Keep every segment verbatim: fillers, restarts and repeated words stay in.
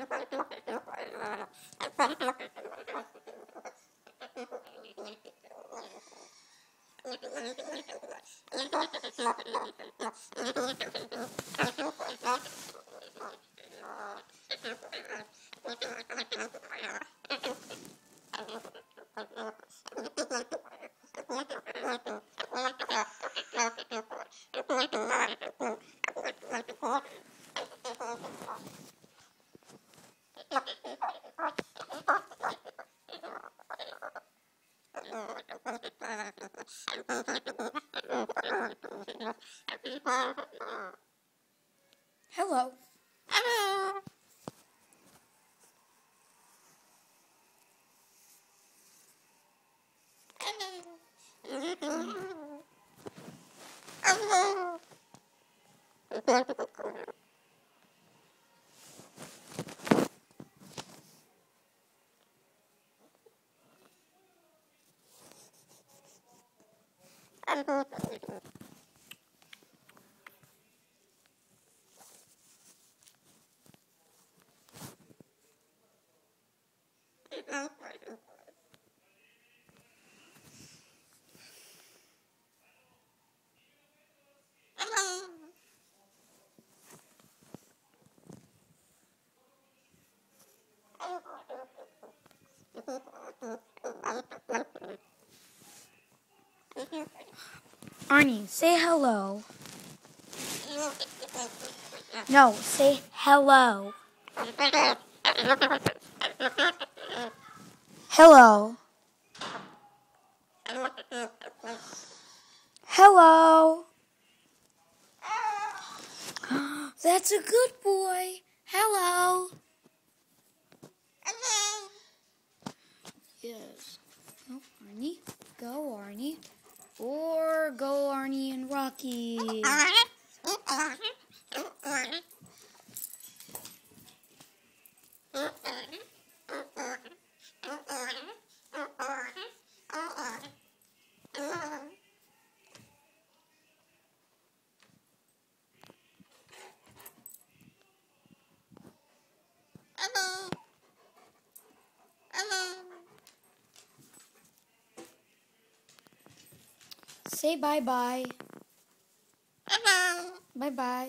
Hello. Arnie, say hello. No, say hello. Hello. Hello. That's a good boy. Hello. Yes. Oh, Arnie. Go, Arnie. Or go, Arnie and Rocky. Say bye-bye. Bye-bye.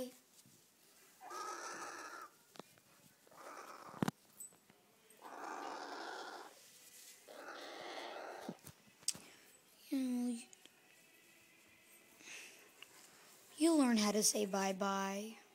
You know, you learn how to say bye-bye.